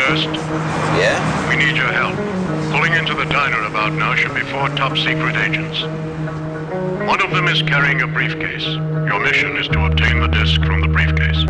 Hurst, Yeah? we need your help. Pulling into the diner about now should be 4 top-secret agents. One of them is carrying a briefcase. Your mission is to obtain the disc from the briefcase.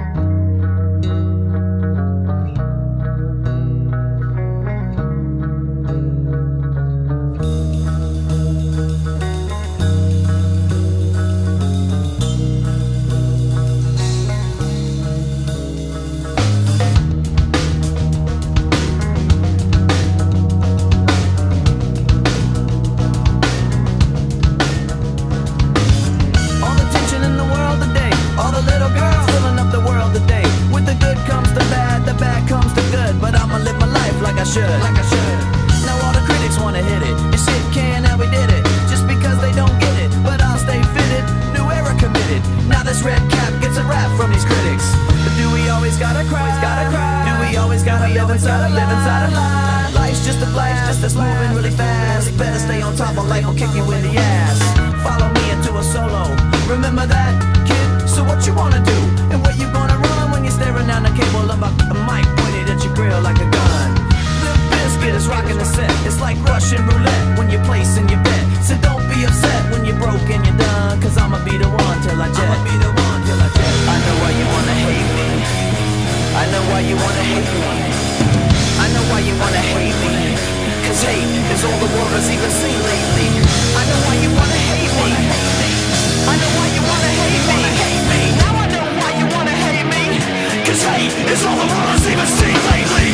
Like I should. Now all the critics wanna hit it. And shit can, how we did it. Just because they don't get it. But I'll stay fitted. New era committed. Now this red cap gets a rap from these critics. But do we always gotta cry? Do we always gotta live inside a lie? Life's just a blast that's moving really fast. Better stay on top of life or kick you in the ass. Follow me into a solo. Remember that, kid? So what you wanna do? And where you gonna run when you're staring down the cable of a mic pointed at your grill like a gun? Biscuit is rocking the set. It's like Russian roulette when you're placing your bet. So don't be upset when you're broke and you're done. Cause I'ma be the one till I jet. I know why you wanna hate me. I know why you wanna hate me. I know why you wanna hate me. Cause hate is all the world has even seen lately. I know why you wanna hate me. I know why you wanna hate me. Now I know why you wanna hate me. Cause hate is all the world has even seen lately.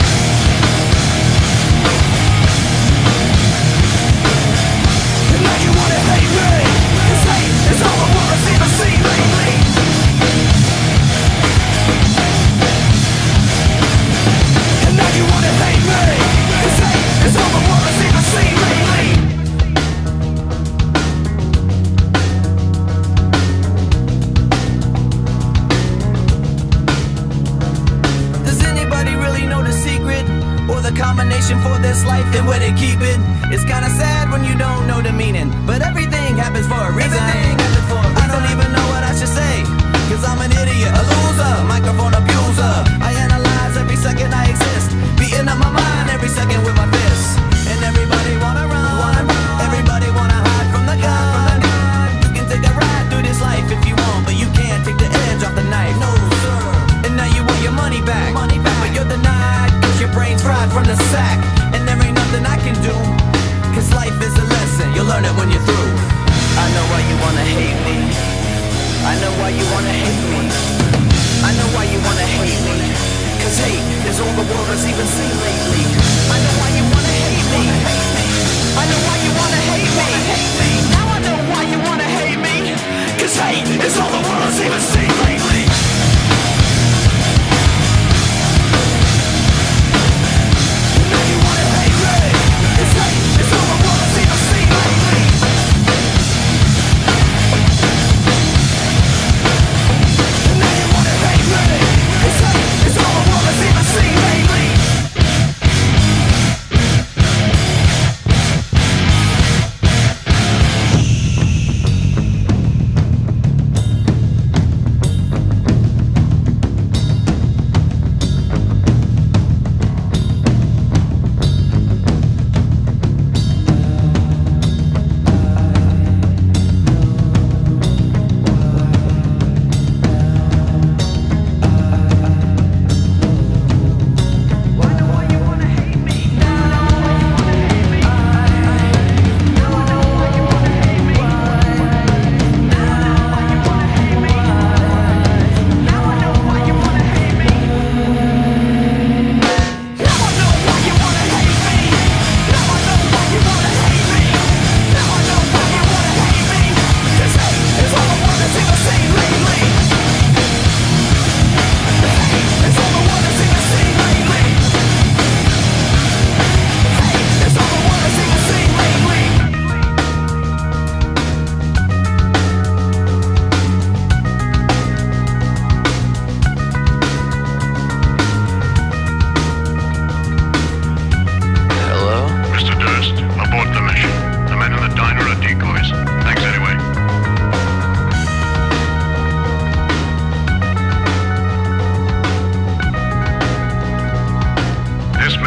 Now you wanna hate me, 'cause hate is all the world has even seen lately. And now you wanna hate me, 'cause hate is all the world has even seen lately. Does anybody really know the secret? Or the combination for this life and where they keep it? It's kinda sad when you don't know the meaning, but everything happens for a reason. I don't even know what I should say, cause I'm an idiot, a loser, microphone abuser. I analyze every second I exist, beating up my mind every second with my fists. And everybody wanna run, everybody wanna hide from the gun. You can take a ride through this life if you want, but you can't take the edge off the knife. No sir. And now you want your money back, but you're denied, cause your brain's fried from the sack. And there ain't nothing I can do, cause life is a lesson, you'll learn it when you're through. I know why you wanna hate me. I know why you wanna hate me. I know why you wanna hate me. Cause hate is all the world has even seen lately. I know why you wanna hate me. I know why you wanna hate me. Now I know why you wanna hate me. Cause hate is all the world has even seen lately. Now you wanna hate me. Cause hate is all the world has even seen lately. Now you wanna hate me. Cause hate is all the world has even seen lately.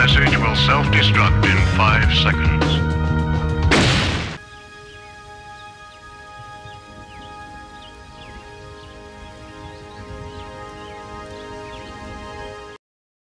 message will self-destruct in 5 seconds.